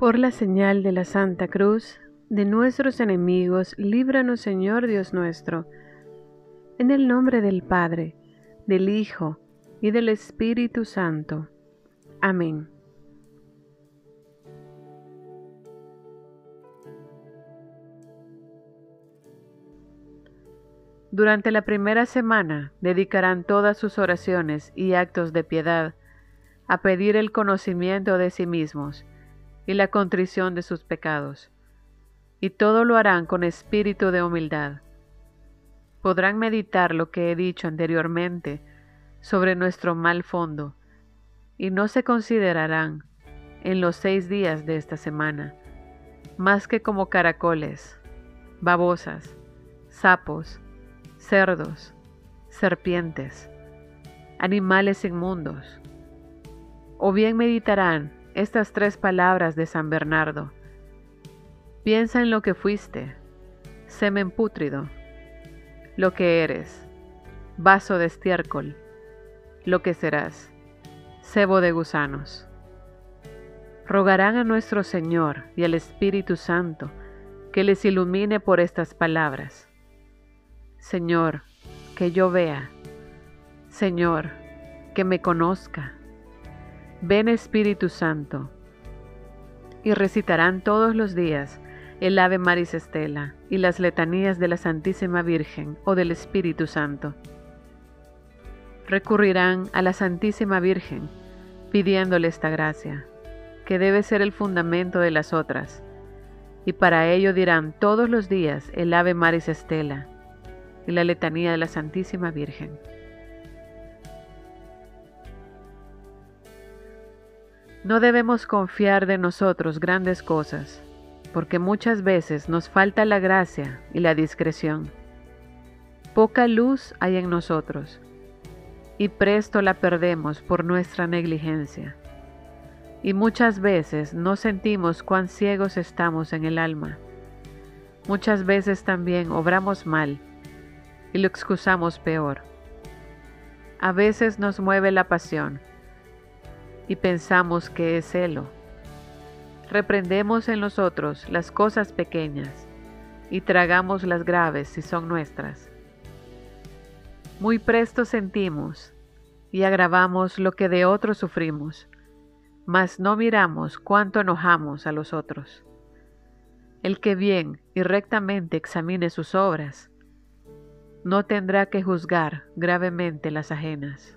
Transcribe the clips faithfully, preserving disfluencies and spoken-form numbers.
Por la señal de la Santa Cruz, de nuestros enemigos, líbranos, Señor Dios nuestro. En el nombre del Padre, del Hijo y del Espíritu Santo. Amén. Durante la primera semana dedicarán todas sus oraciones y actos de piedad a pedir el conocimiento de sí mismos y la contrición de sus pecados, y todo lo harán con espíritu de humildad. Podrán meditar lo que he dicho anteriormente sobre nuestro mal fondo, y no se considerarán, en los seis días de esta semana, más que como caracoles, babosas, sapos, cerdos, serpientes, animales inmundos. O bien meditarán estas tres palabras de San Bernardo: piensa en lo que fuiste, semen pútrido; lo que eres, vaso de estiércol; lo que serás, cebo de gusanos. Rogarán a nuestro Señor y al Espíritu Santo que les ilumine por estas palabras. Señor, que yo vea. Señor, que me conozca. Ven, Espíritu Santo. Y recitarán todos los días el Ave Maris Stella y las letanías de la Santísima Virgen o del Espíritu Santo. Recurrirán a la Santísima Virgen pidiéndole esta gracia, que debe ser el fundamento de las otras, y para ello dirán todos los días el Ave Maris Stella y la letanía de la Santísima Virgen. No debemos confiar de nosotros grandes cosas, porque muchas veces nos falta la gracia y la discreción. Poca luz hay en nosotros, y presto la perdemos por nuestra negligencia. Y muchas veces no sentimos cuán ciegos estamos en el alma. Muchas veces también obramos mal, y lo excusamos peor. A veces nos mueve la pasión, y pensamos que es celo. Reprendemos en nosotros las cosas pequeñas, y tragamos las graves si son nuestras. Muy presto sentimos, y agravamos lo que de otros sufrimos, mas no miramos cuánto enojamos a los otros. El que bien y rectamente examine sus obras, no tendrá que juzgar gravemente las ajenas.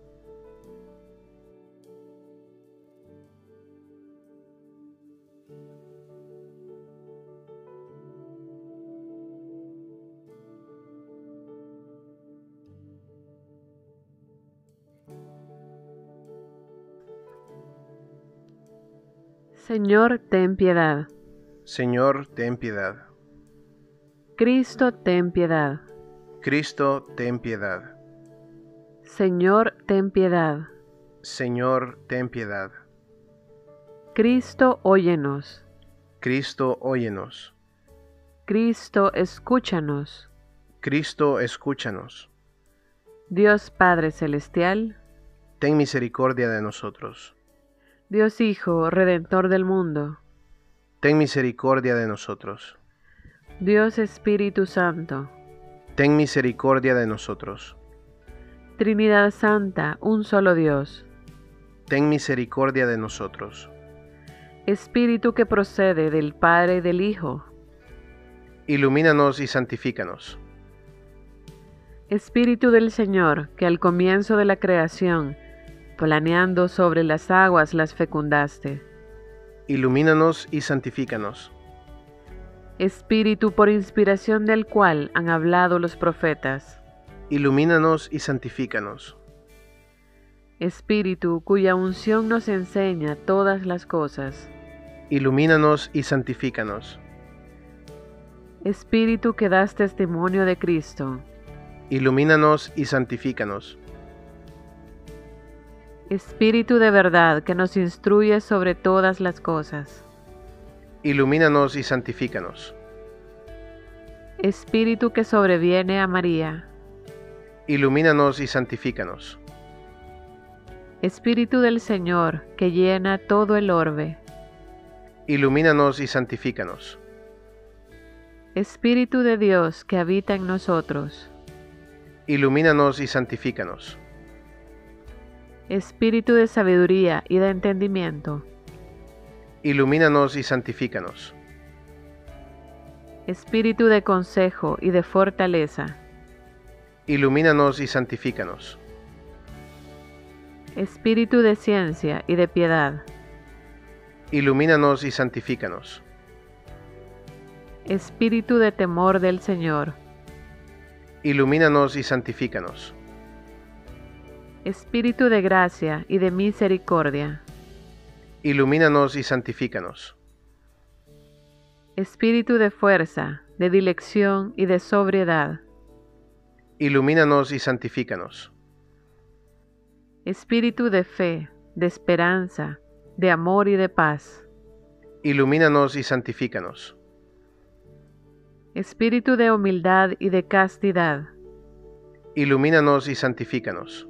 Señor, ten piedad. Señor, ten piedad. Cristo, ten piedad. Cristo, ten piedad. Señor, ten piedad. Señor, ten piedad. Cristo, óyenos. Cristo, óyenos. Cristo, escúchanos. Cristo, escúchanos. Dios Padre Celestial, ten misericordia de nosotros. Dios Hijo, Redentor del mundo, ten misericordia de nosotros. Dios Espíritu Santo, ten misericordia de nosotros. Trinidad Santa, un solo Dios, ten misericordia de nosotros. Espíritu que procede del Padre y del Hijo, ilumínanos y santifícanos. Espíritu del Señor, que al comienzo de la creación, planeando sobre las aguas las fecundaste, ilumínanos y santifícanos. Espíritu por inspiración del cual han hablado los profetas, ilumínanos y santifícanos. Espíritu cuya unción nos enseña todas las cosas, ilumínanos y santifícanos. Espíritu que das testimonio de Cristo, ilumínanos y santifícanos. Espíritu de verdad que nos instruye sobre todas las cosas, ilumínanos y santifícanos. Espíritu que sobreviene a María, ilumínanos y santifícanos. Espíritu del Señor que llena todo el orbe, ilumínanos y santifícanos. Espíritu de Dios que habita en nosotros, ilumínanos y santifícanos. Espíritu de sabiduría y de entendimiento, ilumínanos y santifícanos. Espíritu de consejo y de fortaleza, ilumínanos y santifícanos. Espíritu de ciencia y de piedad, ilumínanos y santifícanos. Espíritu de temor del Señor, ilumínanos y santifícanos. Espíritu de gracia y de misericordia, ilumínanos y santifícanos. Espíritu de fuerza, de dilección y de sobriedad, ilumínanos y santifícanos. Espíritu de fe, de esperanza, de amor y de paz, ilumínanos y santifícanos. Espíritu de humildad y de castidad, ilumínanos y santifícanos.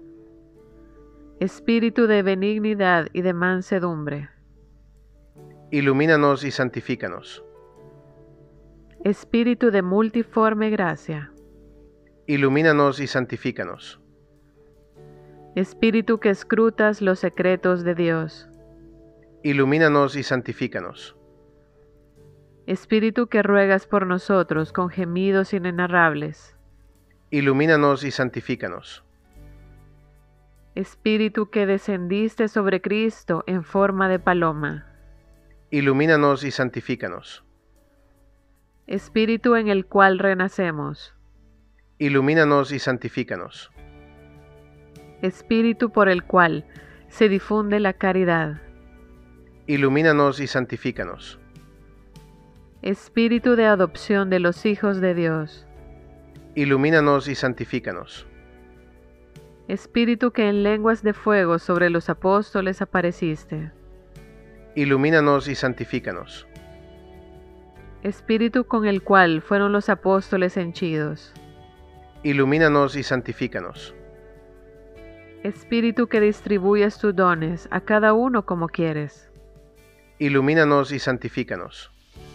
Espíritu de benignidad y de mansedumbre, ilumínanos y santifícanos. Espíritu de multiforme gracia, ilumínanos y santifícanos. Espíritu que escrutas los secretos de Dios, ilumínanos y santifícanos. Espíritu que ruegas por nosotros con gemidos inenarrables, ilumínanos y santifícanos. Espíritu que descendiste sobre Cristo en forma de paloma, ilumínanos y santifícanos. Espíritu en el cual renacemos, ilumínanos y santifícanos. Espíritu por el cual se difunde la caridad, ilumínanos y santifícanos. Espíritu de adopción de los hijos de Dios, ilumínanos y santifícanos. Espíritu que en lenguas de fuego sobre los apóstoles apareciste, ilumínanos y santifícanos. Espíritu con el cual fueron los apóstoles henchidos, ilumínanos y santifícanos. Espíritu que distribuyes tus dones a cada uno como quieres, ilumínanos y santifícanos.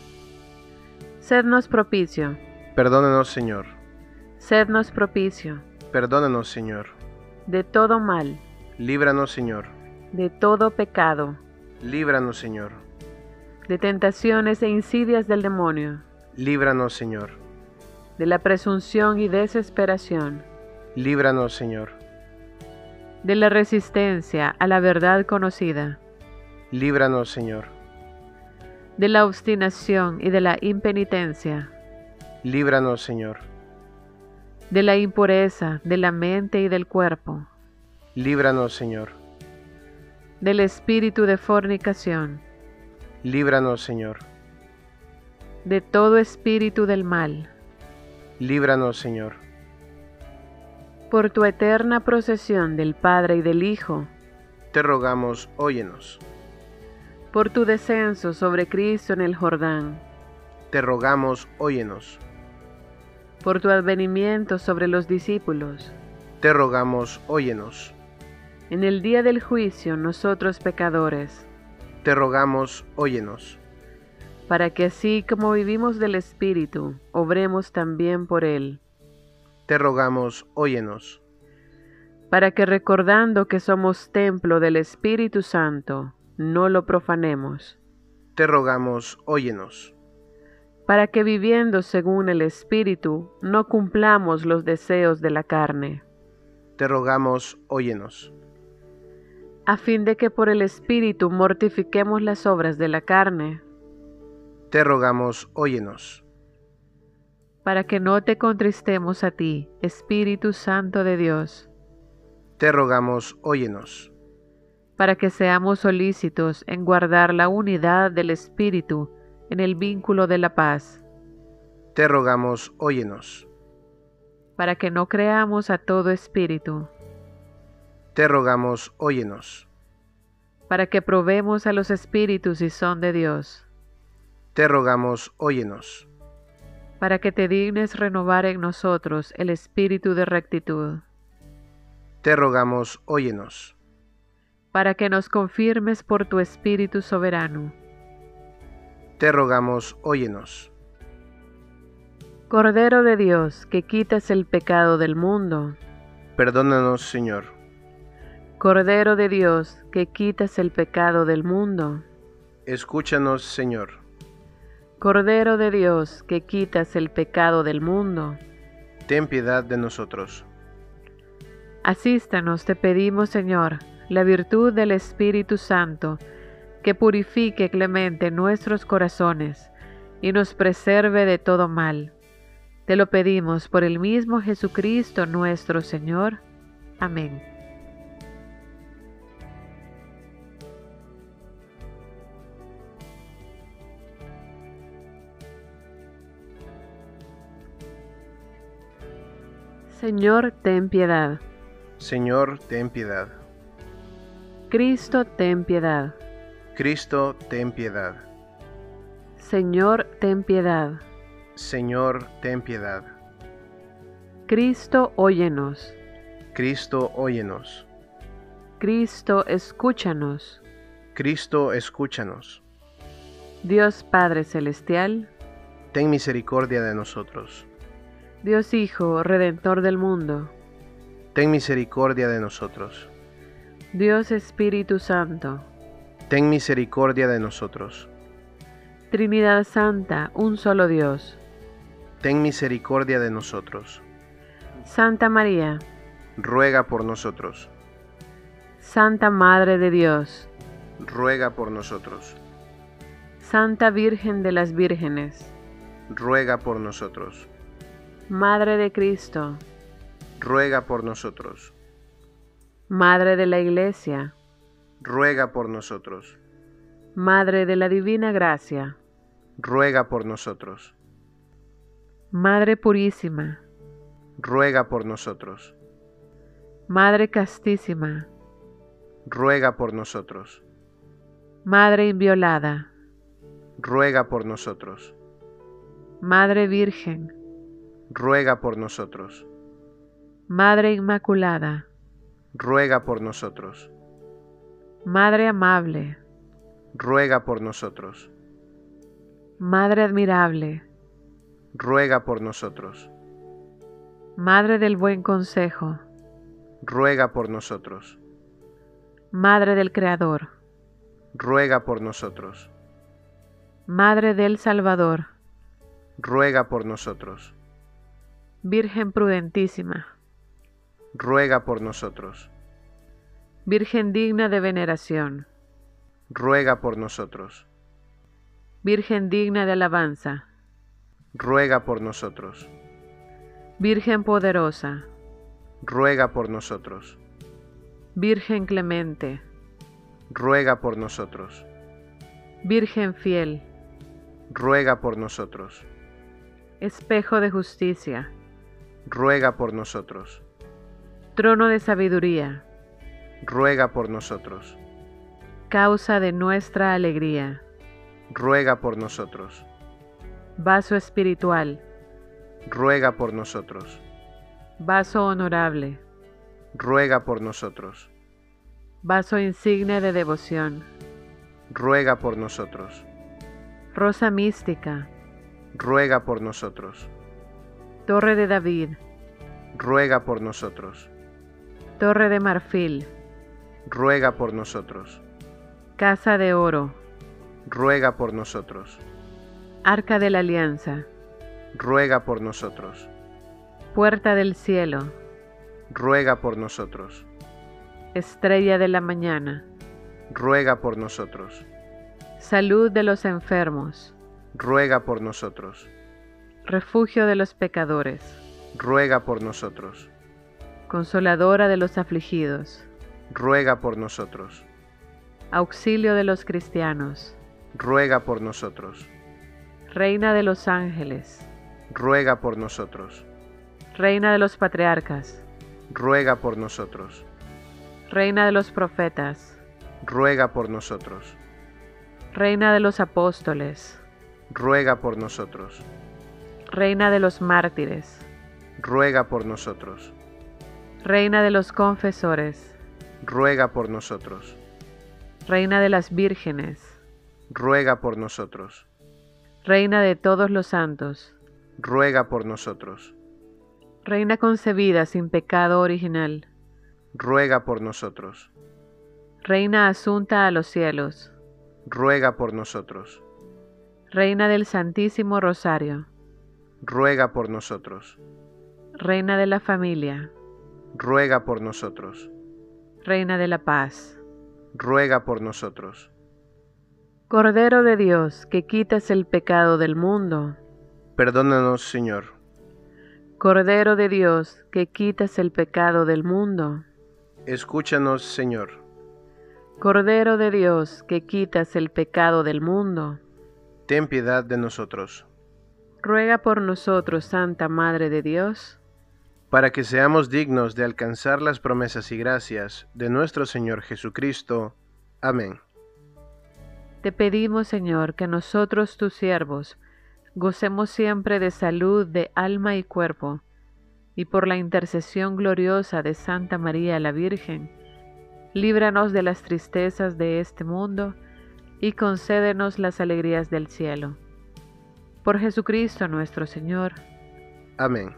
Sednos propicio, Perdónanos, Señor. sednos propicio, Perdónanos, Señor. de todo mal, Líbranos, Señor. de todo pecado, Líbranos, Señor. de tentaciones e insidias del demonio, Líbranos, Señor. de la presunción y desesperación, Líbranos, Señor. de la resistencia a la verdad conocida, Líbranos, Señor. de la obstinación y de la impenitencia, Líbranos, Señor. de la impureza de la mente y del cuerpo, Líbranos, Señor. del espíritu de fornicación, Líbranos, Señor. de todo espíritu del mal. Líbranos, Señor. Por tu eterna procesión del Padre y del Hijo, Te rogamos, óyenos. por tu descenso sobre Cristo en el Jordán, Te rogamos, óyenos. por tu advenimiento sobre los discípulos, Te rogamos, óyenos. en el día del juicio nosotros pecadores, Te rogamos, óyenos. para que así como vivimos del Espíritu, obremos también por Él, Te rogamos, óyenos. para que recordando que somos templo del Espíritu Santo, no lo profanemos, Te rogamos, óyenos. para que viviendo según el Espíritu, no cumplamos los deseos de la carne, Te rogamos, óyenos. a fin de que por el Espíritu mortifiquemos las obras de la carne, Te rogamos, óyenos. para que no te contristemos a ti, Espíritu Santo de Dios, Te rogamos, óyenos. para que seamos solícitos en guardar la unidad del Espíritu en el vínculo de la paz, Te rogamos, óyenos. para que no creamos a todo espíritu, Te rogamos, óyenos. para que probemos a los espíritus si son de Dios, Te rogamos, óyenos. para que te dignes renovar en nosotros el espíritu de rectitud, Te rogamos, óyenos. para que nos confirmes por tu Espíritu soberano, te rogamos, óyenos. Cordero de Dios, que quitas el pecado del mundo. Perdónanos, Señor. Cordero de Dios, que quitas el pecado del mundo. Escúchanos, Señor. Cordero de Dios, que quitas el pecado del mundo. Ten piedad de nosotros. Asístanos, te pedimos, Señor, la virtud del Espíritu Santo, que purifique clemente nuestros corazones y nos preserve de todo mal. Te lo pedimos por el mismo Jesucristo nuestro Señor. Amén. Señor, ten piedad. Señor, ten piedad. Cristo, ten piedad. Cristo, ten piedad. Señor, ten piedad. Señor, ten piedad. Cristo, óyenos. Cristo, óyenos. Cristo, escúchanos. Cristo, escúchanos. Dios Padre Celestial, ten misericordia de nosotros. Dios Hijo, Redentor del mundo, ten misericordia de nosotros. Dios Espíritu Santo, ten misericordia de nosotros. Trinidad Santa, un solo Dios, ten misericordia de nosotros. Santa María, ruega por nosotros. Santa Madre de Dios, ruega por nosotros. Santa Virgen de las Vírgenes, ruega por nosotros. Madre de Cristo, ruega por nosotros. Madre de la Iglesia, ruega por nosotros. Madre de la Divina Gracia, ruega por nosotros. Madre Purísima, ruega por nosotros. Madre Castísima, ruega por nosotros. Madre Inviolada, ruega por nosotros. Madre Virgen, ruega por nosotros. Madre Inmaculada, ruega por nosotros. Madre Amable, ruega por nosotros. Madre Admirable, ruega por nosotros. Madre del Buen Consejo, ruega por nosotros. Madre del Creador, ruega por nosotros. Madre del Salvador, ruega por nosotros. Virgen prudentísima, ruega por nosotros. Virgen digna de veneración, ruega por nosotros. Virgen digna de alabanza, ruega por nosotros. Virgen poderosa, ruega por nosotros. Virgen clemente, ruega por nosotros. Virgen fiel, ruega por nosotros. Espejo de justicia, ruega por nosotros. Trono de sabiduría, ruega por nosotros. Causa de nuestra alegría, ruega por nosotros. Vaso espiritual, ruega por nosotros. Vaso honorable, ruega por nosotros. Vaso insigne de devoción, ruega por nosotros. Rosa mística, ruega por nosotros. Torre de David, ruega por nosotros. Torre de marfil, ruega por nosotros. Casa de oro, ruega por nosotros. Arca de la Alianza, ruega por nosotros. Puerta del cielo, ruega por nosotros. Estrella de la mañana, ruega por nosotros. Salud de los enfermos, ruega por nosotros. Refugio de los pecadores, ruega por nosotros. Consoladora de los afligidos, ruega por nosotros. Auxilio de los cristianos, ruega por nosotros. Reina de los ángeles, ruega por nosotros. Reina de los patriarcas, ruega por nosotros. Reina de los profetas, ruega por nosotros. Reina de los apóstoles, ruega por nosotros. Reina de los mártires, ruega por nosotros. Reina de los confesores, ruega por nosotros. Reina de las vírgenes, ruega por nosotros. Reina de todos los santos, ruega por nosotros. Reina concebida sin pecado original, Ruega por nosotros. Reina asunta a los cielos, Ruega por nosotros. Reina del Santísimo Rosario, Ruega por nosotros. Reina de la familia, Ruega por nosotros. Reina de la paz. Ruega por nosotros. Cordero de Dios, que quitas el pecado del mundo. Perdónanos, Señor. Cordero de Dios, que quitas el pecado del mundo. Escúchanos, Señor. Cordero de Dios, que quitas el pecado del mundo. Ten piedad de nosotros, Ruega por nosotros, Santa Madre de Dios, para que seamos dignos de alcanzar las promesas y gracias de nuestro Señor Jesucristo. Amén. te pedimos, Señor, que nosotros, tus siervos, gocemos siempre de salud de alma y cuerpo, y por la intercesión gloriosa de Santa María la Virgen, líbranos de las tristezas de este mundo y concédenos las alegrías del cielo. Por Jesucristo nuestro Señor. Amén.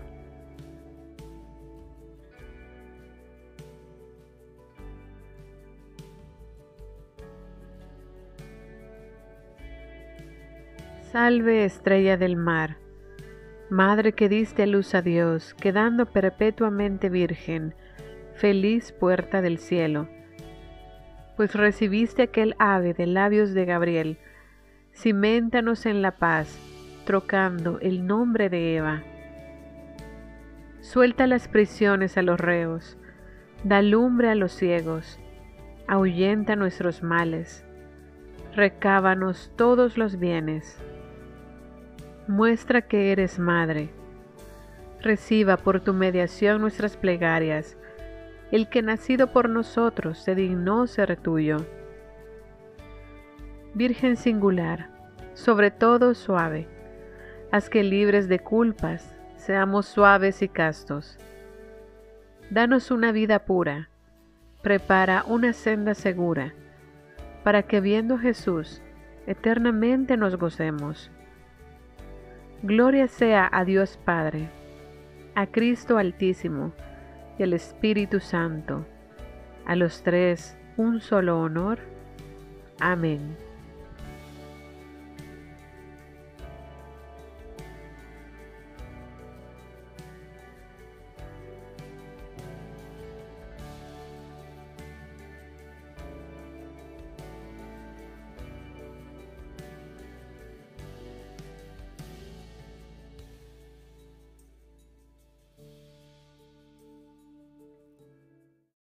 Salve, estrella del mar, Madre que diste luz a Dios, quedando perpetuamente virgen, feliz puerta del cielo, pues recibiste aquel ave de labios de Gabriel, ciméntanos en la paz, trocando el nombre de Eva. Suelta las prisiones a los reos, da lumbre a los ciegos, ahuyenta nuestros males, recábanos todos los bienes. Muestra que eres madre. Reciba por tu mediación nuestras plegarias, el que nacido por nosotros se dignó ser tuyo. Virgen singular, sobre todo suave, haz que libres de culpas seamos suaves y castos. Danos una vida pura, prepara una senda segura, para que viendo Jesús, eternamente nos gocemos. Gloria sea a Dios Padre, a Cristo Altísimo y al Espíritu Santo, a los tres un solo honor. Amén.